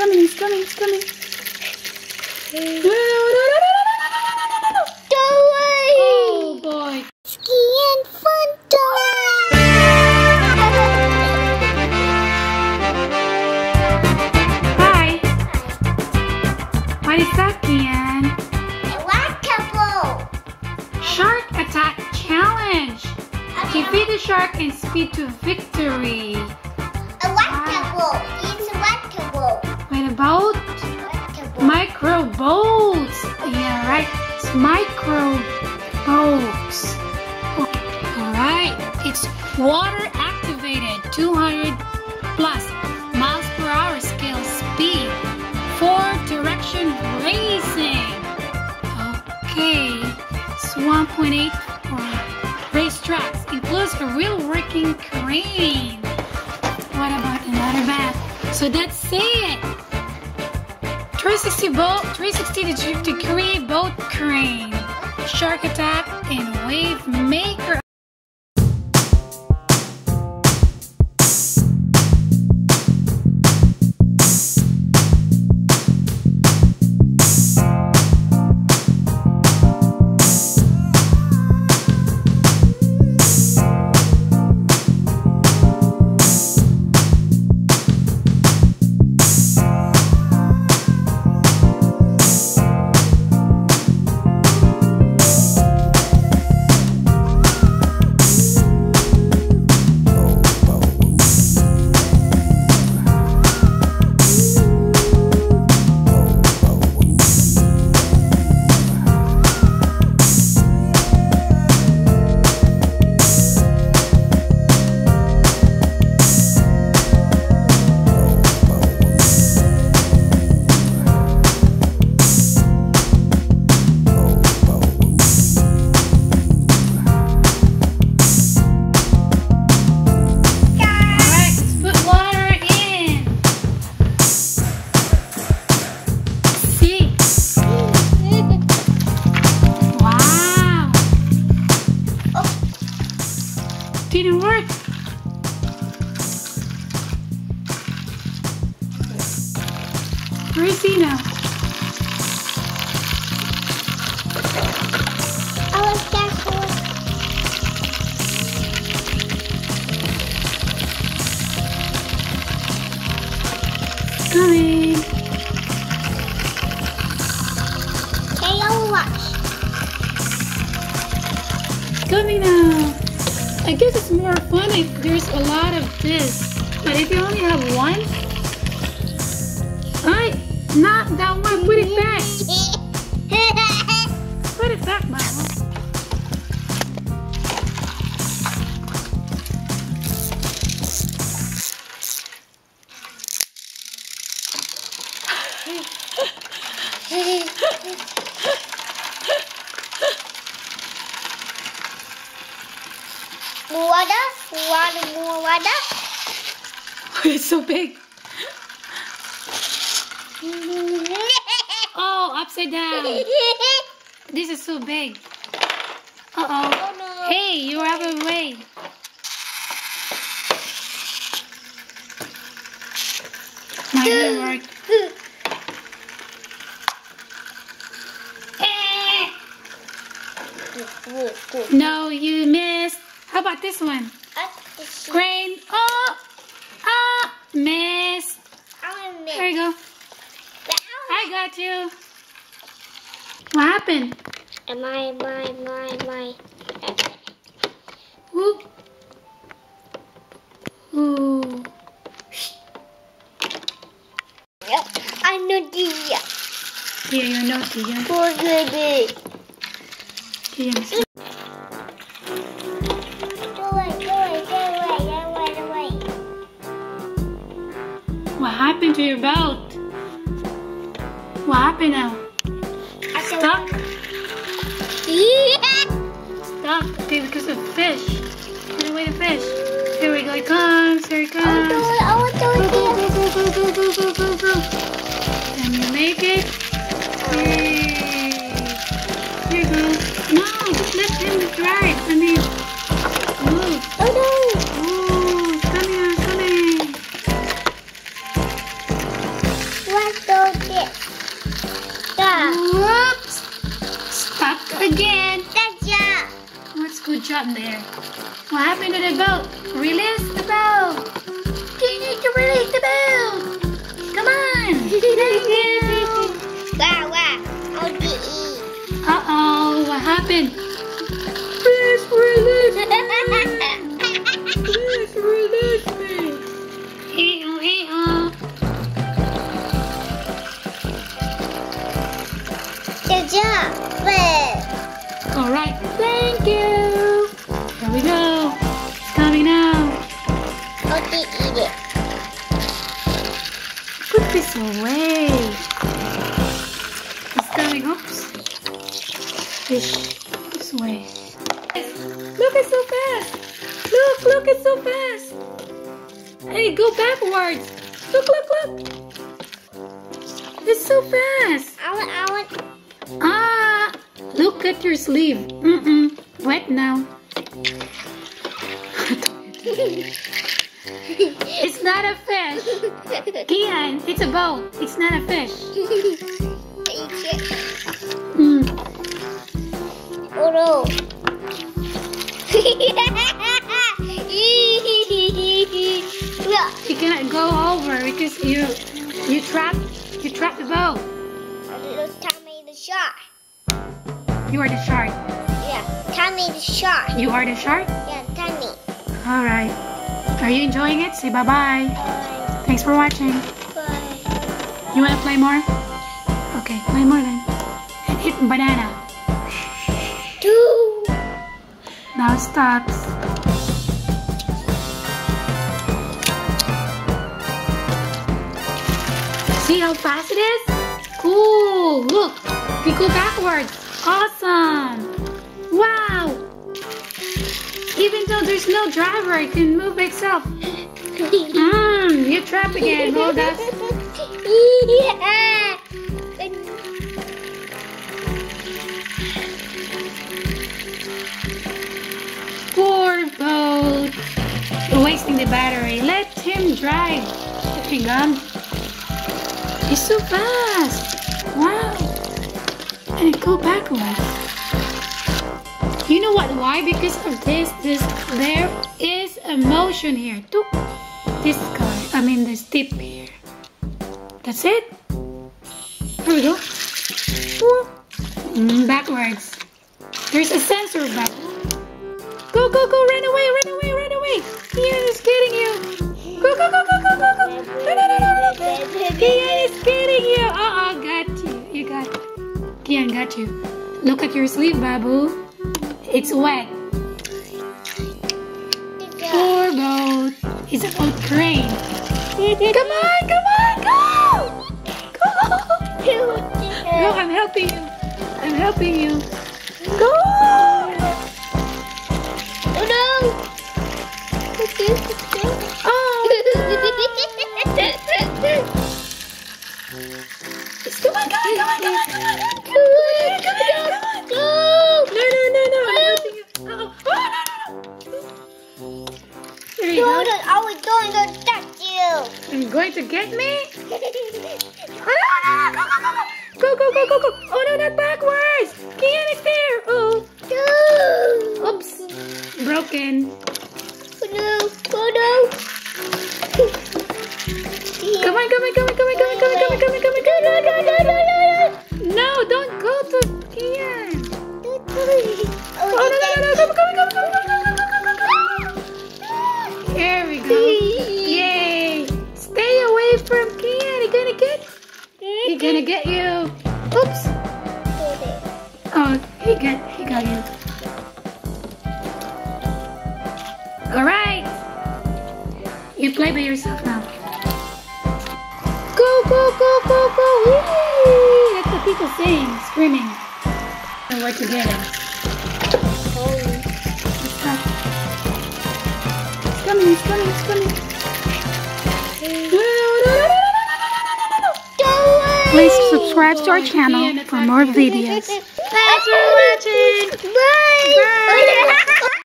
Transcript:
coming, he's coming, he's coming. No. Go away! Oh boy. Skiing fun time! Hi. What is that, Keane? Shark attack challenge. Defeat the shark and speed to victory. With a boat? Microboats. Yeah, right. It's microboats. Alright. It's water activated. 200 plus miles per hour scale speed. 4 direction racing. Okay. It's 1.8 for racetracks. Includes a real working crane. What about another map? So that's it. 360 degree boat crane, shark attack, and wave maker. Didn't work. Where is he now? Coming. Coming now. I guess it's more fun if there's a lot of this. But if you only have one, not that one. Put it back. Put it back, Mama. More water. It's so big. Oh, upside down. This is so big. Uh-oh. Oh, no. Hey, you're out of the way. Not gonna work. No, you missed. How about this one? Crane. Oh, missed. There you go. I got you. What happened? My. Ooh. Ooh. Yep. I'm naughty. Yeah, you're naughty. Yeah. Poor baby. Yeah, what happened to your boat? What happened now? Stuck? Stuck. Okay, because of fish. Get away the fish. Here we go. It comes. Here it comes. Go. Can you make it? Yay. Here you go. No, just let him drive. I mean, move. Oh no. Ooh, it's coming. Wow. Again. Good job. What's good job there? What happened to the boat? Release the boat. You need to release the boat. Come on. Thank you. Wow, wow. Okay. Uh-oh, what happened? Please release me. Please release me. Good job. Well. Alright, thank you. Here we go. It's coming now. Okay, eat it. Put this away. It's coming. Oops. Fish. This way. Look, it's so fast. Look, it's so fast. Hey, go backwards. Look. It's so fast. I want. Ah, look at your sleeve. Wet now. It's not a fish. Keane, it's a boat. It's not a fish. Oh no. You cannot go over because you trapped the boat. Tommy the shark. You are the shark. Yeah, Tommy the shark. You are the shark? Yeah, Tommy. All right. Are you enjoying it? Say bye-bye. Bye. Thanks for watching. Bye. You want to play more? Okay, play more then. And hit banana. 2. Now it stops. See how fast it is? Cool. Look, we go backwards. Awesome. Wow. Even though there's no driver, it can move itself. You trap again. Hold us. Yeah. Poor boat. You're wasting the battery. Let him drive. Hang on. He's so fast. Wow. And go backwards. You know what? Why? Because of this. There is a motion here. This tip here. That's it. Here we go. Backwards. There's a sensor back. Go, run away. Keane is getting you. Go. No. Keane is getting you. Got you. You got it. Keane got you. Look at your sleeve, Babu. It's wet. Poor boat. It's a boat crane. Come on, go. Go, I'm helping you. Go. Oh no. Oh, come on. No, I'm helping you. No. There you go. I was going to touch you. You're going to get me? Go. Oh no, not backwards. Keane is there. Oh. Oops. Broken. Oh no. Come on. No, don't go to Keane. Oh no. Come. Here we go. Yay. Stay away from Keane. He's gonna get you. Oops. Oh, he got you. All right. You play by yourself now. Go. Whee! That's what people saying, screaming. And we're together. It's coming. No. Please subscribe to our channel for more videos. Thanks for watching. Bye.